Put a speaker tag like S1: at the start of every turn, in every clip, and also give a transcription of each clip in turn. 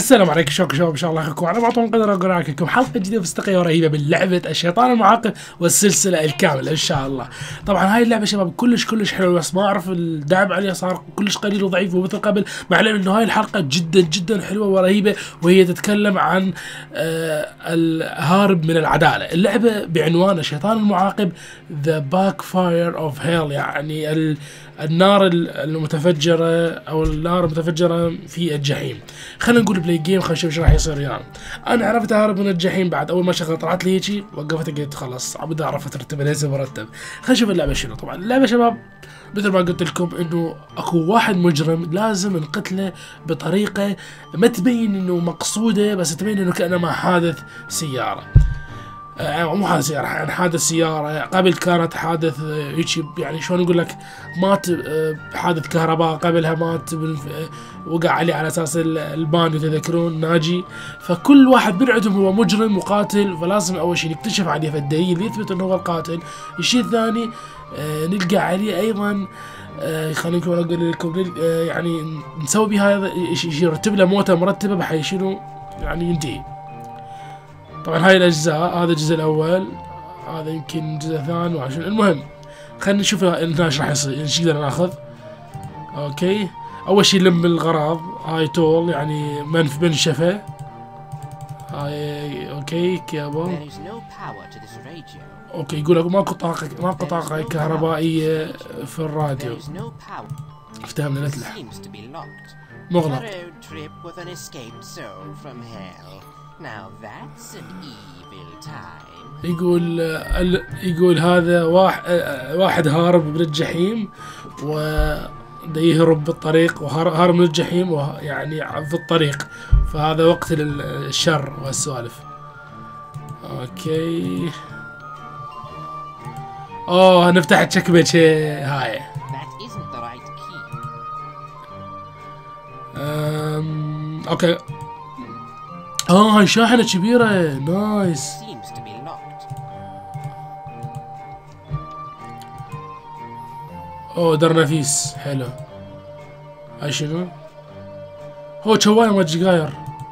S1: السلام عليكم شباب ان شاء الله اخوكم انا بعطون قدر اقول لكم حلقه جديده مستقيه ورهيبه من لعبه الشيطان المعاقب والسلسله الكامله ان شاء الله. طبعا هاي اللعبه شباب كلش حلوه، بس ما اعرف الدعم عليها صار كلش قليل وضعيف ومثل قبل، مع العلم انه هاي الحلقه جدا حلوه ورهيبه، وهي تتكلم عن الهارب من العداله. اللعبه بعنوان الشيطان المعاقب The Backfire of Hell، يعني النار المتفجرة أو النار المتفجرة في الجحيم. خلينا نقول بلاي جيم، خلينا نشوف ايش راح يصير يعني. أنا عرفت أهرب من الجحيم بعد أول ما شغلت طلعت لي هيجي وقفت قلت خلاص بدي أعرف أترتب ليس مرتب. خلينا نشوف اللعبة شنو. طبعا اللعبة شباب مثل ما قلت لكم إنه أكو واحد مجرم لازم نقتله بطريقة ما تبين إنه مقصودة، بس تبين إنه كأنما حادث سيارة. مو حادث سيارة، يعني حادث سيارة. قبل كانت حادث هيجي، يعني شلون اقول لك، مات حادث كهرباء، قبلها مات وقع عليه على اساس البانيو تذكرون ناجي. فكل واحد من عندهم هو مجرم وقاتل، فلازم اول شيء نكتشف عليه فالدليل يثبت انه هو القاتل. الشيء الثاني نلقى عليه ايضا خليني اقول لكم يعني نسوي بها هذا الشيء، يرتب له موته مرتبه بحيث شنو يعني ينتهي. طبعا هاي الاجزاء، هذا الجزء الاول، هذا يمكن الجزء الثاني وعشان المهم خلينا نشوف ايش راح يصير، ايش نقدر ناخذ. اوكي، اول شيء نلم الغراض. هاي تول يعني منشفه. هاي اوكي كيبل. اوكي يقول لك ماكو طاقه كهربائيه في الراديو. افتهمنا نتلح مغلق. يقول هذا واحد هارب من الجحيم وده يهرب بالطريق، وهارب من الجحيم يعني في الطريق، فهذا وقت الشر والسوالف. اوكي نفتح الشكبة هاي. اوكي هاي شاحنة كبيرة نايس. درنفيس حلو. هاي شنو؟ هو شواية ما جاير.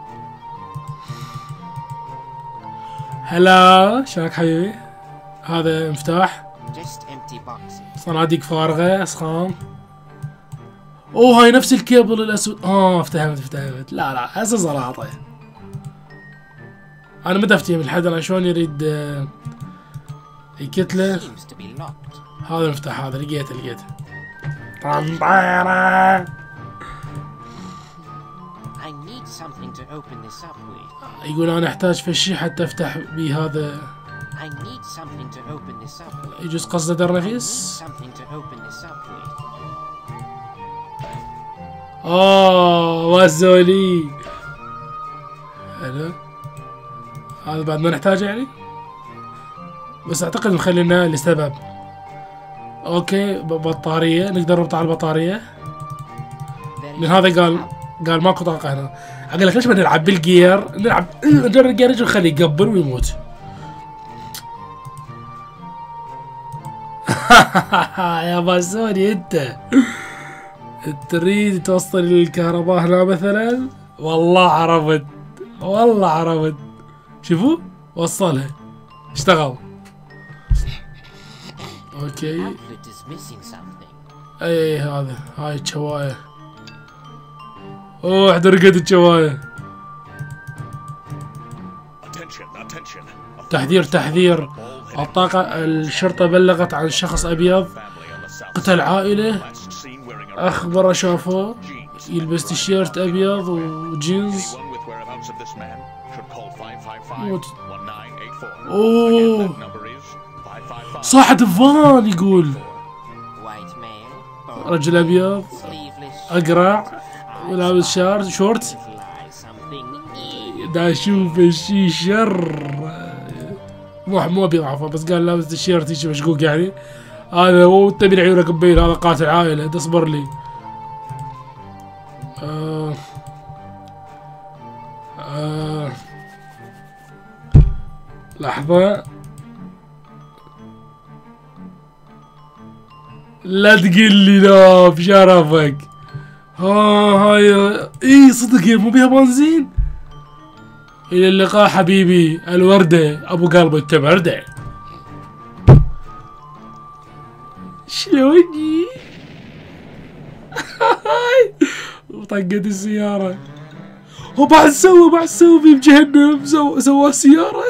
S1: هلا شلونك حبيبي؟ هذا مفتاح. صناديق فارغة اسخام. هاي نفس الكيبل الاسود. افتهمت. لا هسه زراطة. انا ما افتهم الحد انا شلون يريد يكتله. هذا المفتاح، هذا لقيته. يقول انا احتاج فشي حتى افتح بيه هذا. يجوز قصده درنفيس. وزولي حلو. هذا بعد ما نحتاجه يعني، بس اعتقد مخلينا لسبب. اوكي بطارية نقدر نربط على البطارية، من هذا قال ماكو طاقة هنا. اقول لك ليش ما نلعب بالجير، نجرب الجير ونخليه يقبل ويموت. يا باسوني انت تريد توصل الكهرباء هنا مثلا؟ والله عرفت شوفوا وصلها اشتغل. اوكي اي هاي الشواية. احترقت الشواية. تحذير الطاقة. الشرطة بلغت عن شخص ابيض قتل عائلة، اخبره شافوه يلبس تيشيرت ابيض وجينز. صاحب فان يقول رجل ابيض اقرع ولابس شورت. دا اشوف الشي شر، مو ابيض عفوا، بس قال لابس تيشيرت يجي مشقوق يعني. هذا هو تبين عيونك مبين، هذا قاتل عائلة. اصبر لي. لحظة، لا تقل لي لا بشرفك. هاي اي صدق هي مو بيها بنزين. الى اللقاء حبيبي الوردة ابو قلب التمردة. شلوني؟ طقت السيارة وبعد سوى بجهنم سوى السيارة.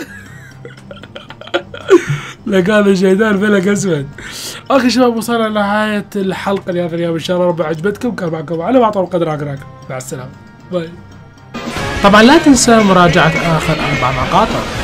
S1: لقانا شيطان فلك اسود. اخي شباب وصلنا لنهاية الحلقة لهذا اليوم، ان شاء الله رب عجبتكم. كان معكم على بعض القدر عقراك، مع السلامة، باي. طبعا لا تنسى مراجعة اخر 4 مقاطع.